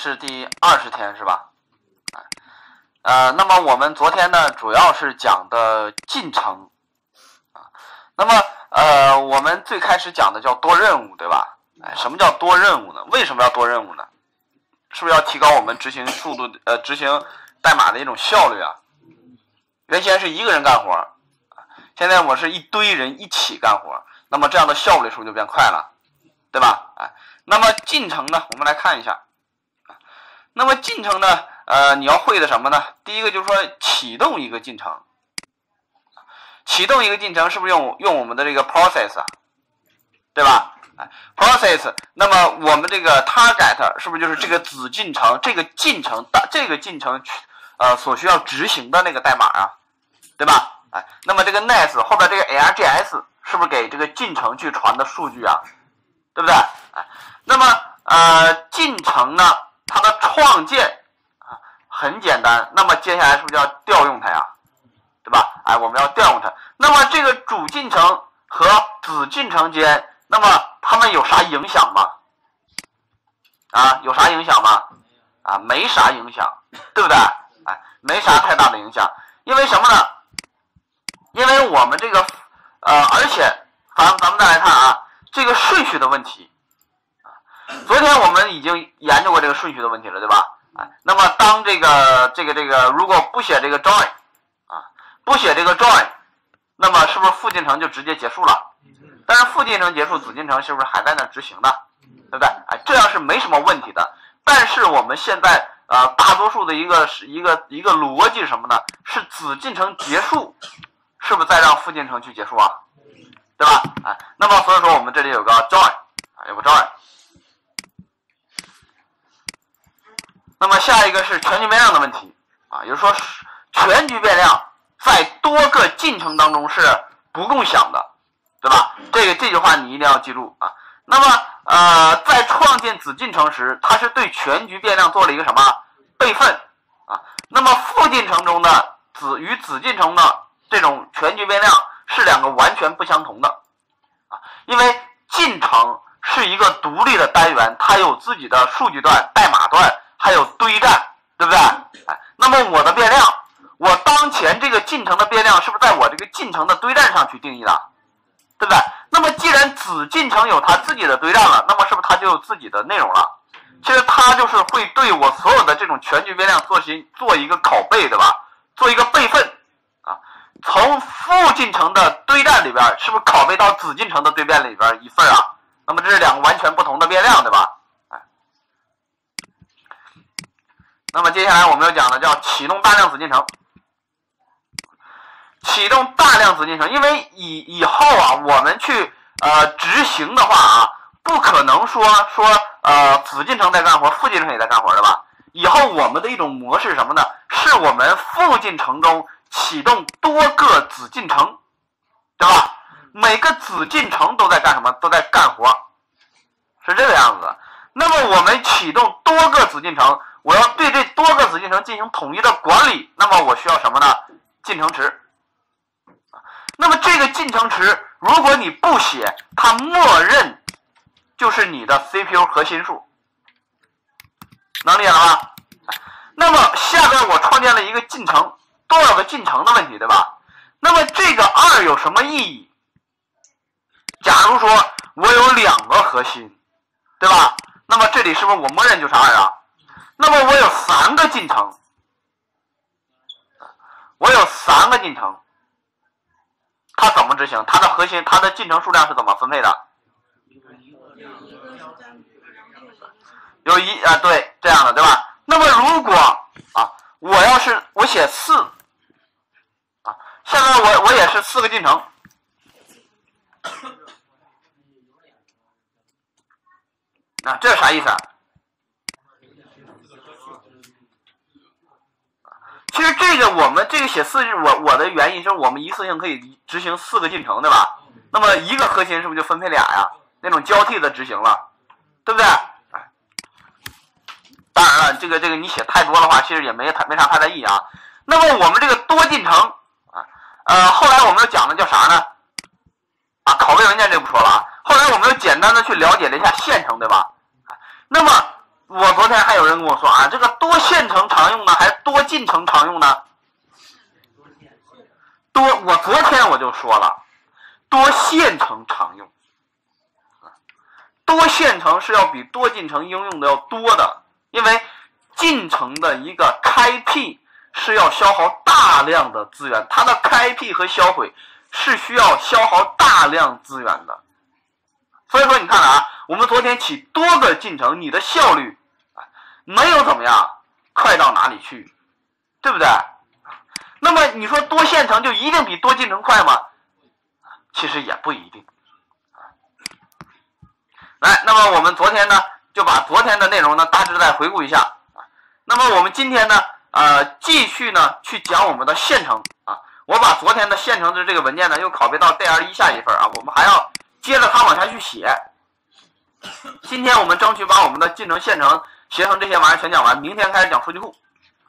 是第20天是吧？那么我们昨天呢，主要是讲的进程啊。那么我们最开始讲的叫多任务，对吧？什么叫多任务呢？为什么要多任务呢？是不是要提高我们执行速度？执行代码的一种效率啊？原先是一个人干活，现在我是一堆人一起干活，那么这样的效率是不是就变快了？对吧？那么进程呢？我们来看一下。那么进程呢？你要会的什么呢？第一个就是说启动一个进程，启动一个进程是不是用我们的这个 process 啊？对吧？process， 那么我们这个 target 是不是就是这个子进程，这个进程所需要执行的那个代码啊？对吧？那么这个 next 后边这个 ARGS 是不是给这个进程去传的数据啊？对不对？那么进程呢，它的创建很简单，那么接下来是不是要调用它呀？对吧？我们要调用它。那么这个主进程和子进程间，那么它们有啥影响吗？有啥影响吗？没啥影响，对不对？没啥太大的影响。因为什么呢？因为我们这个而且咱们再来看这个顺序的问题。昨天我们已经研究过这个顺序的问题了，对吧？那么当这个如果不写这个 join 不写这个 join， 那么是不是副进程就直接结束了？但是副进程结束，子进程是不是还在那执行呢？对不对？这样是没什么问题的。但是我们现在大多数的一个逻辑是什么呢？是子进程结束，是不是再让副进程去结束啊？对吧？那么所以说我们这里有个 join， 有个 join。那么下一个是全局变量的问题也就是说全局变量在多个进程当中是不共享的，对吧？这句话你一定要记住那么在创建子进程时，它是对全局变量做了一个什么备份那么副进程中的与子进程的这种全局变量是两个完全不相同的因为进程是一个独立的单元，它有自己的数据段、代码段，还有堆栈，对不对？那么我的变量，我当前这个进程的变量是不是在我这个进程的堆栈上去定义的？对不对？那么既然子进程有它自己的堆栈了，那么是不是它就有自己的内容了？其实它就是会对我所有的这种全局变量做一个拷贝，对吧？做一个备份从副进程的堆栈里边是不是拷贝到子进程的堆栈里边一份那么这是两个完全不同的变量，对吧？那么接下来我们要讲的叫启动大量子进程。启动大量子进程，因为以后我们去执行的话不可能说子进程在干活，副进程也在干活，对吧？以后我们的一种模式是什么呢？是我们副进程中启动多个子进程，对吧？每个子进程都在干什么？都在干活，是这个样子的。那么我们启动多个子进程，我要对这多个子进程进行统一的管理，那么我需要什么呢？进程池。那么这个进程池，如果你不写，它默认就是你的 CPU 核心数，能理解了吗？那么下边我创建了一个进程，多少个进程的问题，对吧？那么这个2有什么意义？假如说我有2个核心，对吧？那么这里是不是我默认就是2那么我有3个进程，它怎么执行？它的核心，它的进程数量是怎么分配的？有对，这样的，对吧？那么如果我写4下面我也是4个进程，这是啥意思其实这个我们这个写4，我的原因是我们一次性可以执行4个进程，对吧？那么一个核心是不是就分配俩呀？那种交替的执行了，对不对？当然了，这个你写太多的话，其实也没啥太大意义那么我们这个多进程后来我们又讲的叫啥呢？拷贝文件这不说了后来我们又简单的去了解了一下线程，对吧？那么我昨天还有人跟我说啊，这个多线程常用呢，还是多进程常用呢？我昨天我就说了，多线程常用。多线程是要比多进程应用的要多的，因为进程的一个开辟是要消耗大量的资源，它的开辟和销毁是需要消耗大量资源的。所以说你看啊，我们昨天起多个进程，你的效率没有怎么样快到哪里去，对不对？那么你说多线程就一定比多进程快吗？其实也不一定。来，那么我们昨天呢，就把昨天的内容呢大致再回顾一下。那么我们今天呢，继续呢去讲我们的线程啊。我把昨天的线程的这个文件呢，又拷贝到 DR1下一份啊，我们还要接着它往下去写。今天我们争取把我们的进程、线程、协同这些玩意儿全讲完，明天开始讲数据库。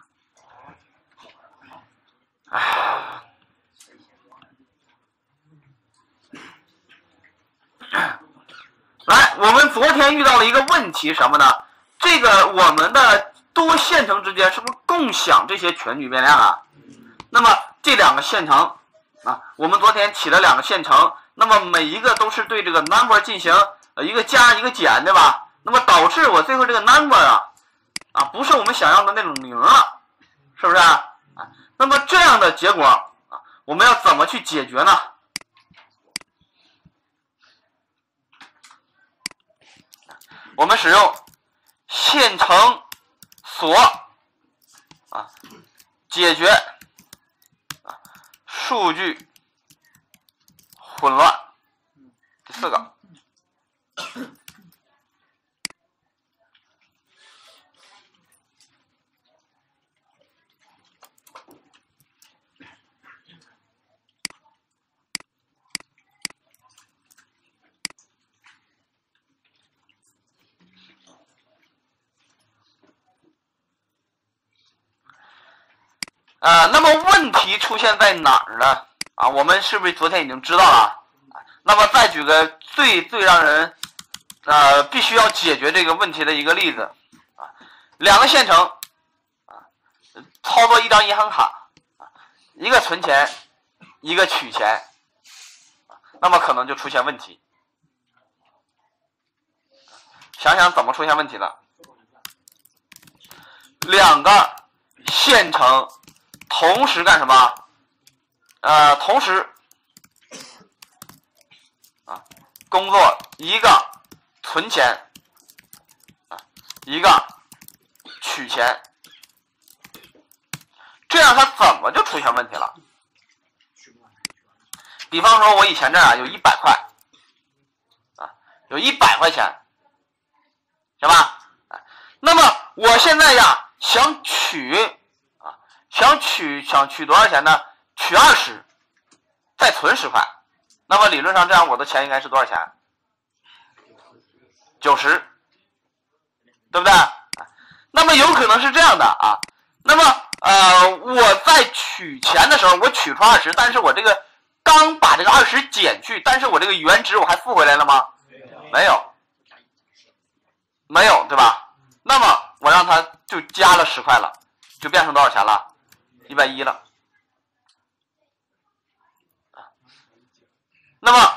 来，我们昨天遇到了一个问题什么呢？这个我们的多线程之间是不是共享这些全局变量啊？那么这两个线程啊，我们昨天起了两个线程，那么每一个都是对这个 number 进行一个加一个减，对吧？那么导致我最后这个 number 啊不是我们想要的那种0了，是不是啊？那么这样的结果啊，我们要怎么去解决呢？我们使用线程锁啊解决数据混乱。第4个，那么问题出现在哪儿呢？啊，我们是不是昨天已经知道了？那么再举个最让人必须要解决这个问题的一个例子啊，两个线程啊，操作一张银行卡啊，一个存钱，一个取钱，那么可能就出现问题。想想怎么出现问题了？两个线程同时干什么？同时工作，一个存钱一个取钱，这样它怎么就出现问题了？比方说我以前这儿有100块有100块钱，行吧？那么我现在呀想取多少钱呢？取20，再存10块。那么理论上这样我的钱应该是多少钱？90，对不对？那么有可能是这样的啊。那么我在取钱的时候，我取出20，但是我这个刚把这个20减去，但是我这个原值我还付回来了吗？没有，对吧？那么我让它就加了10块了，就变成多少钱了？110了。那么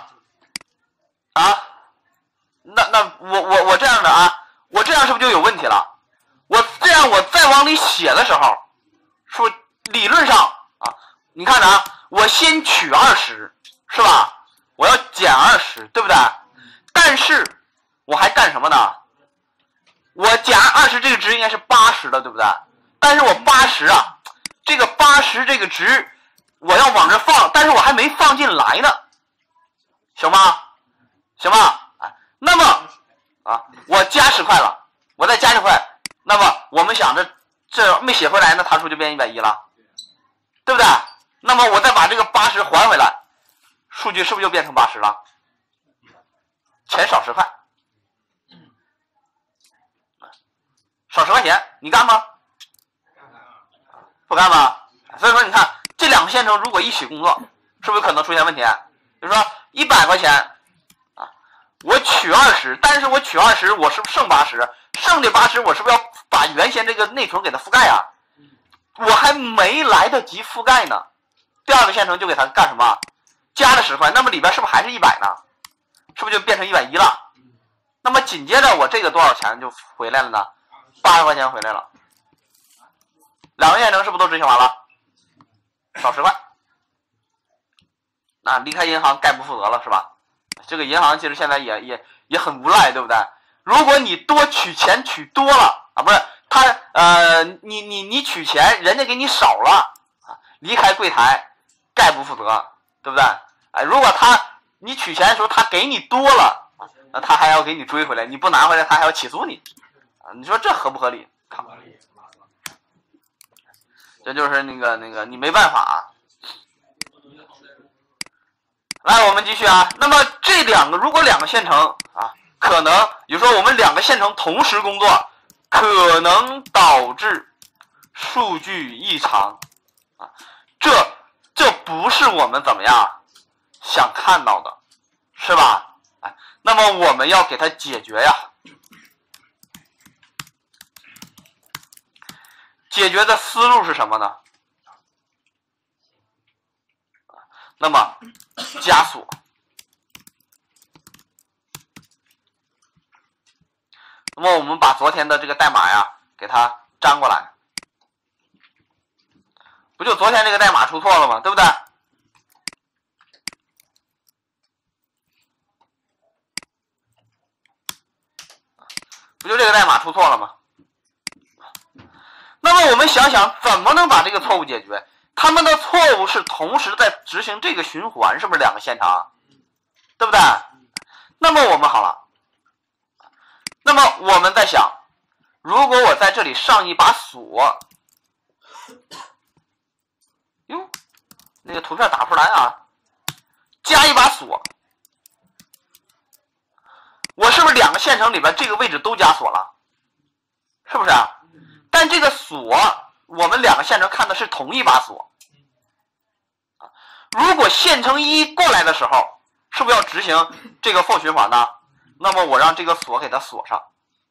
那我这样的我这样是不是就有问题了？我这样我再往里写的时候，是不是理论上你看着我先取20，是吧？我要减20，对不对？但是我还干什么呢？我减20这个值应该是80的，对不对？但是我80这个80这个值我要往这放，但是我还没放进来呢，行吗？行吧？那么我加10块了，我再加10块，那么我们想着这没写回来，那它数就变110了，对不对？那么我再把这个80还回来，数据是不是就变成80了？钱少10块，少10块钱，你干吗？不干吗？所以说你看这两个线程如果一起工作，是不是可能出现问题？比如说100块钱我取20，但是我取20，我是不是剩80？ 剩的80我是不是要把原先这个内存给它覆盖啊？我还没来得及覆盖呢，第二个线程就给它干什么？加了10块，那么里边是不是还是100呢？是不是就变成110了？那么紧接着我这个多少钱就回来了呢？80块钱回来了。两个线程是不是都执行完了？少10块。那离开银行概不负责了是吧？这个银行其实现在也很无赖，对不对？如果你多取钱取多了啊，不是他你取钱，人家给你少了啊，离开柜台概不负责，对不对？哎，如果你取钱的时候他给你多了，那他还要给你追回来，你不拿回来他还要起诉你啊！你说这合不合理？这就是那个你没办法啊。来，我们继续啊。那么这如果两个线程啊，可能比如说我们2个线程同时工作，可能导致数据异常啊，这不是我们怎么样想看到的，是吧？哎，那么我们要给它解决呀。解决的思路是什么呢？那么加锁。那么我们把昨天的这个代码呀给它粘过来，不就昨天这个代码出错了吗？对不对？不就这个代码出错了吗？那么我们想想怎么能把这个错误解决？他们的错误是同时在执行这个循环，是不是2个线程？对不对？那么我们好了，那么我们在想，如果我在这里上一把锁，哟，那个图片打不出来啊，加一把锁，我是不是2个线程里边这个位置都加锁了？是不是啊？但这个锁我们2个线程看的是同一把锁。如果线程1过来的时候，是不是要执行这个 for 循环呢？那么我让这个锁给它锁上。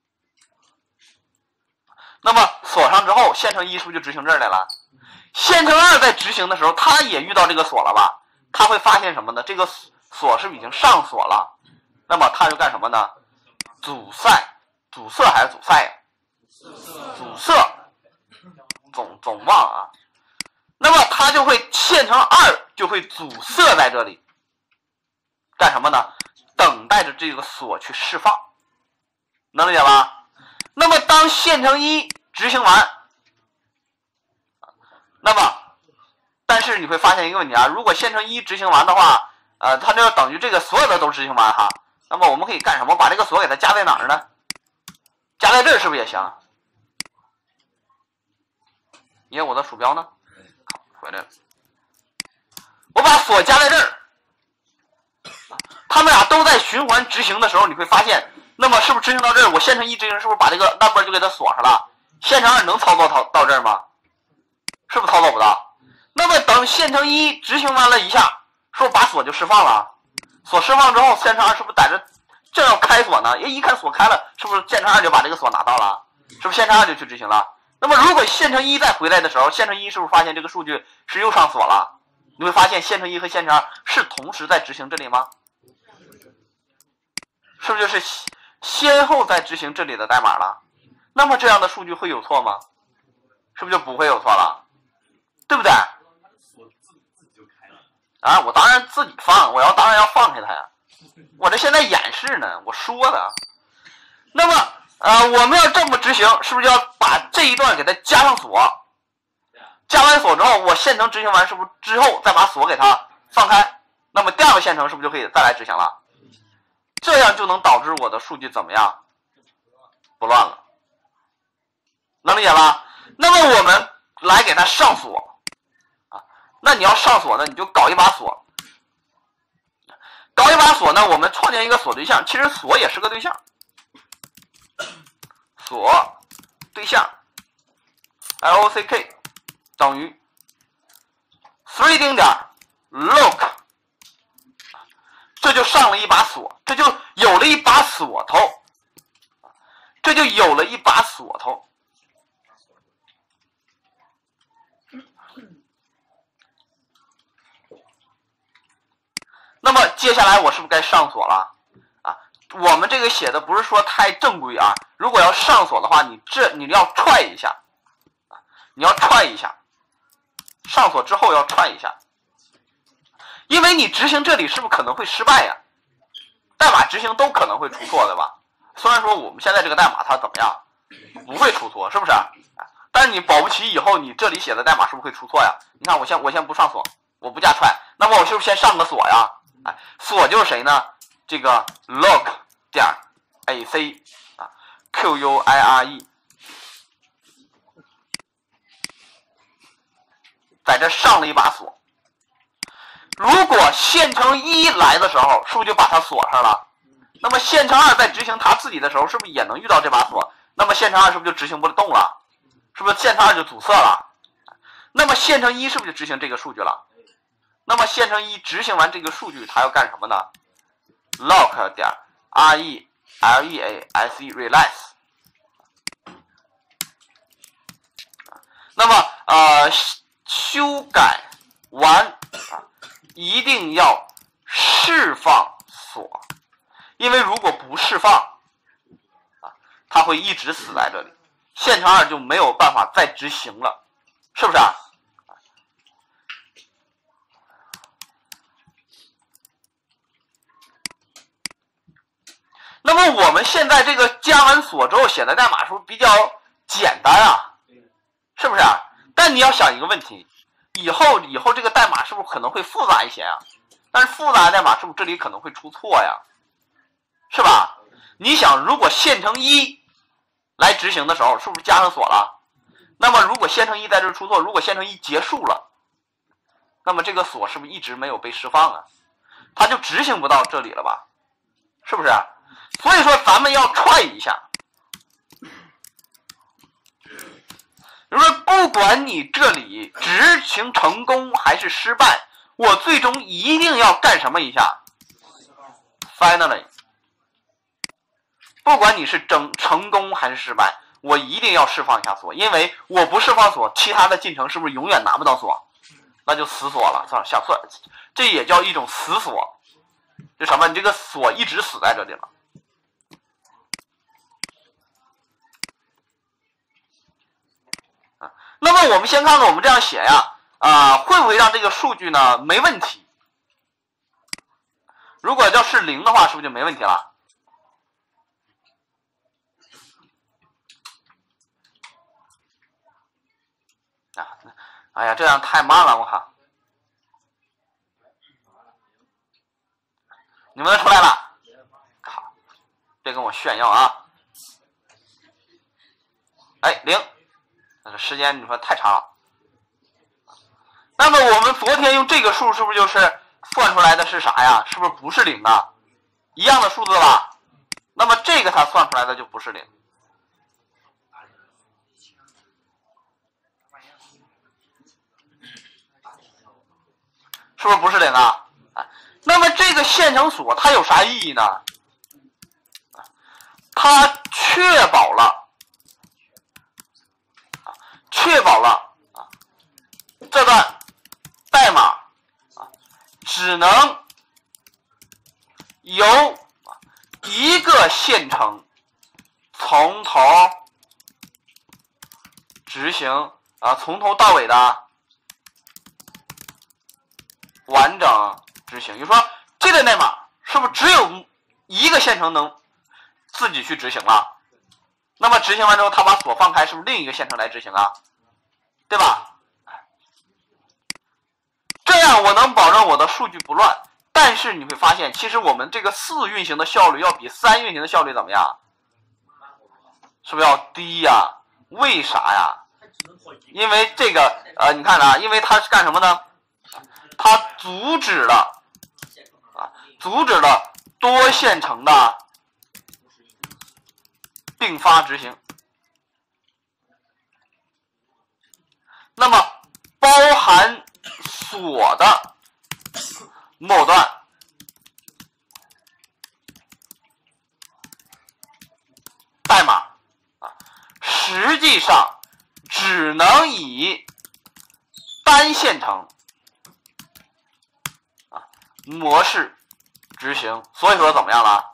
那么锁上之后，线程1是不是就执行这儿来了？线程2在执行的时候，它也遇到这个锁了吧？它会发现什么呢？这个锁是不是已经上锁了？那么它就干什么呢？阻塞还是阻塞呀？阻塞，总忘啊。那么它就会线程2就会阻塞在这里，干什么呢？等待着这个锁去释放，能理解吧？那么当线程1执行完，那么但是你会发现一个问题啊，如果线程1执行完的话，它就要等于这个所有的都执行完哈。那么我们可以干什么？把这个锁给它加在哪儿呢？加在这儿是不是也行？因为我的鼠标呢？回来了。我把锁加在这儿，他们俩都在循环执行的时候，你会发现，那么是不是执行到这儿，我线程1执行是不是把这个 number 就给它锁上了？线程2能操作到这儿吗？是不是操作不到？那么等线程1执行完了一下，是不是把锁就释放了？锁释放之后，线程2是不是在这正要开锁呢？一看锁开了，是不是线程2就把这个锁拿到了？是不是线程2就去执行了？那么如果线程1再回来的时候，线程1是不是发现这个数据是又上锁了？你会发现线程1和线程2是同时在执行这里吗？是不是就是先后在执行这里的代码了？那么这样的数据会有错吗？是不是就不会有错了？对不对？啊，我当然自己放，当然要放开它呀。我这现在演示呢，我说的。那么我们要这么执行，是不是要把这一段给它加上锁？加完锁之后，我线程执行完，是不是之后再把锁给它放开？那么第2个线程是不是就可以再来执行了？这样就能导致我的数据怎么样？不乱了，能理解吧？那么我们来给它上锁啊。那你要上锁呢，你就搞一把锁。搞一把锁呢，我们创建一个锁对象，其实锁也是个对象。锁对象 lock 等于 3 点 lock， 这就上了一把锁，这就有了一把锁头。 这就有了一把锁头。那么接下来我是不是该上锁了啊？我们这个写的不是说太正规啊，如果要上锁的话，你要踹一下啊，你要踹一下，上锁之后要踹一下，因为你执行这里是不是可能会失败呀？代码执行都可能会出错，对吧？虽然说我们现在这个代码它怎么样，不会出错，是不是？但是你保不齐以后你这里写的代码是不是会出错呀？你看我先不上锁，我不加踹，那么我是不是先上个锁呀？哎，锁就是谁呢？这个 lock 点 ac 啊 quire， 在这上了一把锁。如果线程1来的时候，是不是就把它锁上了？那么线程2在执行它自己的时候，是不是也能遇到这把锁？那么线程2是不是就执行不动了？是不是线程2就阻塞了？那么线程1是不是就执行这个数据了？那么线程1执行完这个数据，它要干什么呢 ？lock 点 release。那么修改完一定要释放锁，因为如果不释放它会一直死在这里，线程2就没有办法再执行了，是不是啊？那么我们现在这个加完锁之后写的代码是不是比较简单啊？是不是啊？但你要想一个问题，以后这个代码是不是可能会复杂一些啊？但是复杂的代码是不是这里可能会出错呀？是吧？你想，如果线程1来执行的时候，是不是加上锁了？那么如果线程1在这出错，如果线程1结束了，那么这个锁是不是一直没有被释放啊？它就执行不到这里了吧？是不是？所以说咱们要踹一下，就是说不管你这里执行成功还是失败，我最终一定要干什么一下 ？Finally， 不管你是成功还是失败，我一定要释放一下锁，因为我不释放锁，其他的进程是不是永远拿不到锁？那就死锁了，想算，这也叫一种死锁，就什么？你这个锁一直死在这里了。那么我们先看看我们这样写呀，会不会让这个数据呢没问题？如果要是0的话，是不是就没问题了？哎呀，这样太慢了，我靠！你们都出来了，靠！别跟我炫耀啊！哎，0。那个时间你说太长了。那么我们昨天用这个数是不是就是算出来的是啥呀？是不是不是0啊？一样的数字吧？那么这个它算出来的就不是0，是不是不是0啊？那么这个线程锁它有啥意义呢？它确保了这段代码只能由一个线程从头执行从头到尾的完整执行。也就是说，这段代码是不是只有一个线程能自己去执行了？那么执行完之后，它把锁放开，是不是另一个线程来执行啊？对吧？这样我能保证我的数据不乱。但是你会发现，其实我们这个4运行的效率要比3运行的效率怎么样？是不是要低呀？为啥呀？因为这个你看啊，因为它是干什么呢？它阻止了多线程的并发执行。那么包含锁的末端代码以单线程模式执行，所以说怎么样了？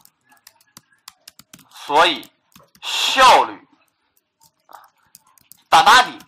所以效率大大的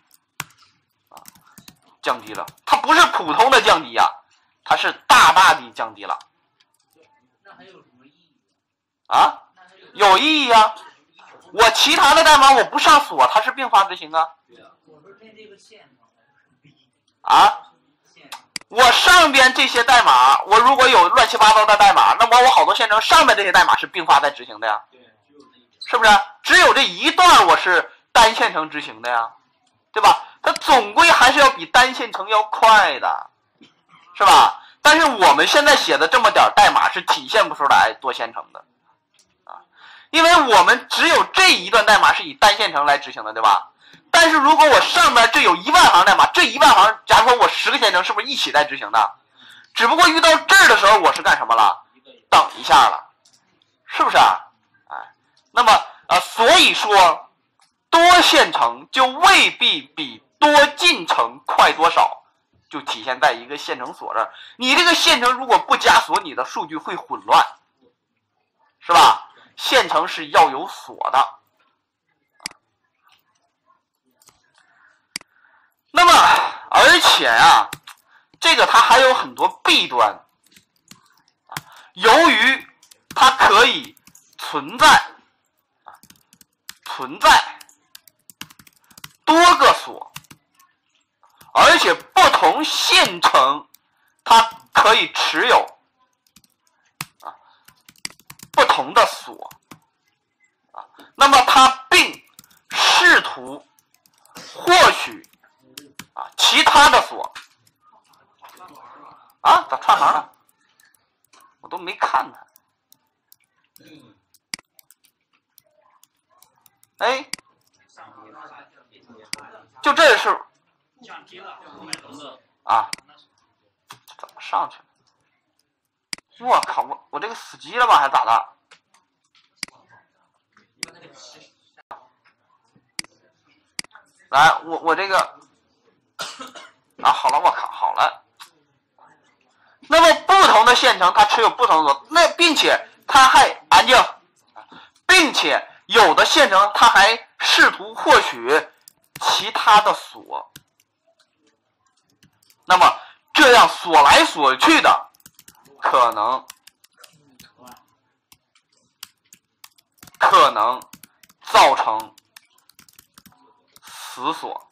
降低了。它不是普通的降低啊，它是大大的降低了。 那还有什么意义啊？有意义啊！我其他的代码我不上锁，它是并发执行啊。 我说跟这个线啊？我上边这些代码，我如果有乱七八糟的代码，那么我好多线程上面这些代码是并发在执行的呀，是不是？只有这一段我是单线程执行的呀，对吧？它总归还是要比单线程要快的，是吧？但是我们现在写的这么点代码是体现不出来多线程的啊，因为我们只有这一段代码是以单线程来执行的，对吧？但是如果我上面这有10000行代码，这10000行，假如说我10个线程是不是一起在执行的？只不过遇到这儿的时候，我是干什么了？等一下了，是不是啊？哎，那么所以说多线程就未必比多进程快多少，就体现在一个线程锁这儿。你这个线程如果不加锁，你的数据会混乱，是吧？线程是要有锁的。那么，而且啊，这个它还有很多弊端。由于它可以存在多个锁，而且不同线程它可以持有不同的锁那么它并试图获取其他的锁咋串行了？我都没看它。哎，就这是怎么上去了？我靠，我这个死机了吗？还是咋的？来，我这个好了，我靠，好了。那么不同的线程它持有不同的锁，那并且它还安静，并且有的线程它还试图获取其他的锁，那么这样锁来锁去的，可能造成死锁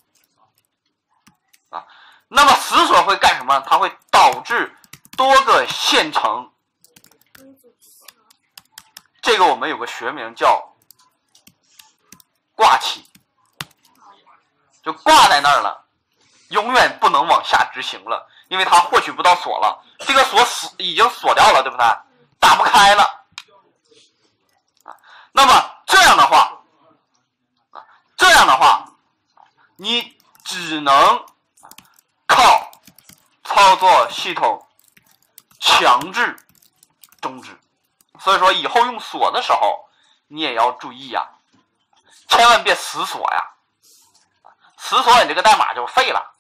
那么死锁会干什么？它会导致多个线程，这个我们有个学名叫挂起，就挂在那儿了，永远不能往下执行了，因为它获取不到锁了，这个锁已经锁掉了，对不对？打不开了那么这样的话你只能靠操作系统强制终止。所以说以后用锁的时候你也要注意呀，千万别死锁呀，死锁你这个代码就废了。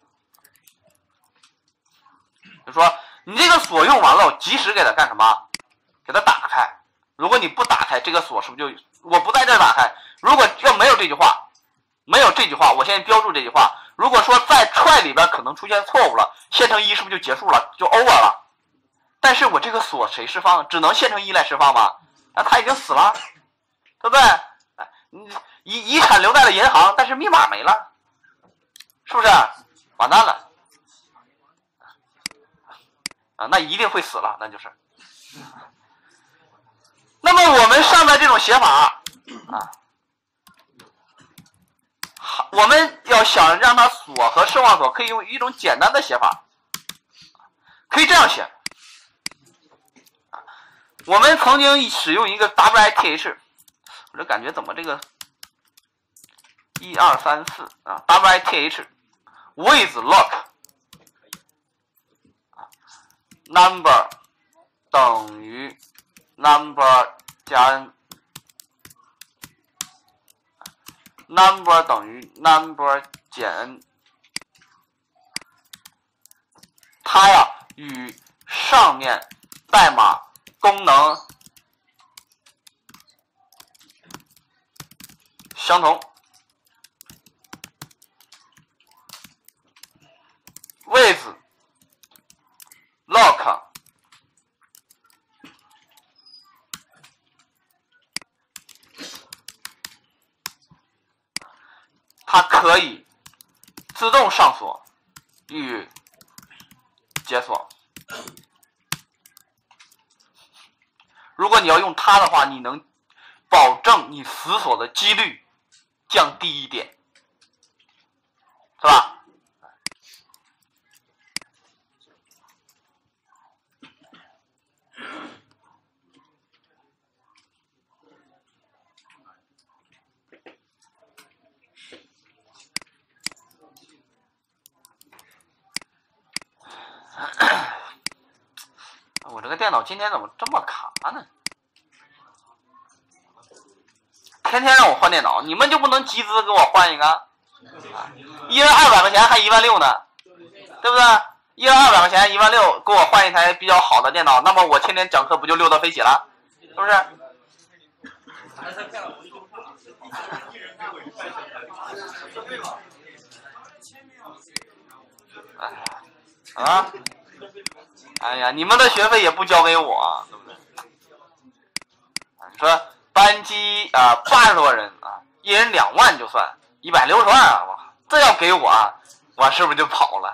就说你这个锁用完了，我及时给它干什么？给它打开。如果你不打开，这个锁是不是就我不在这儿打开？如果要没有这句话，我现在标注这句话。如果说在 try 里边可能出现错误了，线程1是不是就结束了，就 over 了？但是我这个锁谁释放？只能线程1来释放吗？那他已经死了，对不对？遗产留在了银行，但是密码没了，是不是？完蛋了那一定会死了，那就是。那么我们上面这种写法我们要想让它锁和释放锁，可以用一种简单的写法，可以这样写。我们曾经使用一个 WITH， 我这感觉怎么这个1、2、3、4WITH with lock number 等于 number 加 n number 等于 number 减 n 它呀与上面代码功能相同。with lock 它可以自动上锁与解锁。如果你要用它的话，你能保证你死锁的几率降低一点，是吧？我这个电脑今天怎么这么卡呢？天天让我换电脑，你们就不能集资给我换一个？一人200块钱还16000呢，对不对？一人200块钱16000，给我换一台比较好的电脑，那么我天天讲课不就溜得飞起了？是不是？啊？哎呀，你们的学费也不交给我，对不对？你说班级80多人啊，一人2万就算160万啊，我这要给我，我是不是就跑了？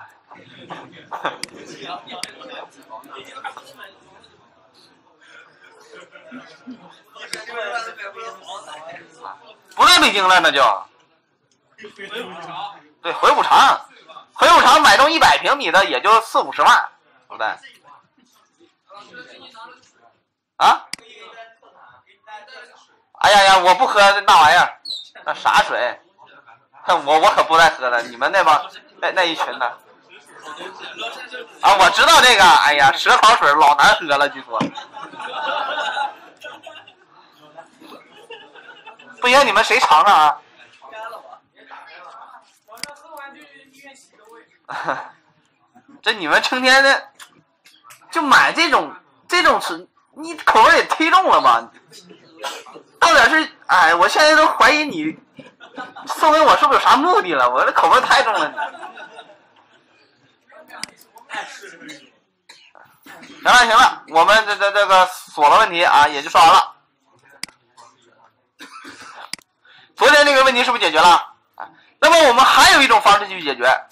不在北京了，那就对回补偿，回补偿买栋100平米的也就40-50万，对不对？啊？哎呀呀，我不喝那玩意儿，那啥水？我可不带喝了，你们那帮那一群的啊，我知道这个，哎呀，蛇草水老难喝了，据说。不行，你们谁尝尝啊？这你们成天的就买这种你口味也忒重了吧？到底是哎，我现在都怀疑你送给我是不是有啥目的了？我这口味太重了。行了，我们这个锁的问题啊也就说完了。昨天这个问题是不是解决了？那么我们还有一种方式去解决，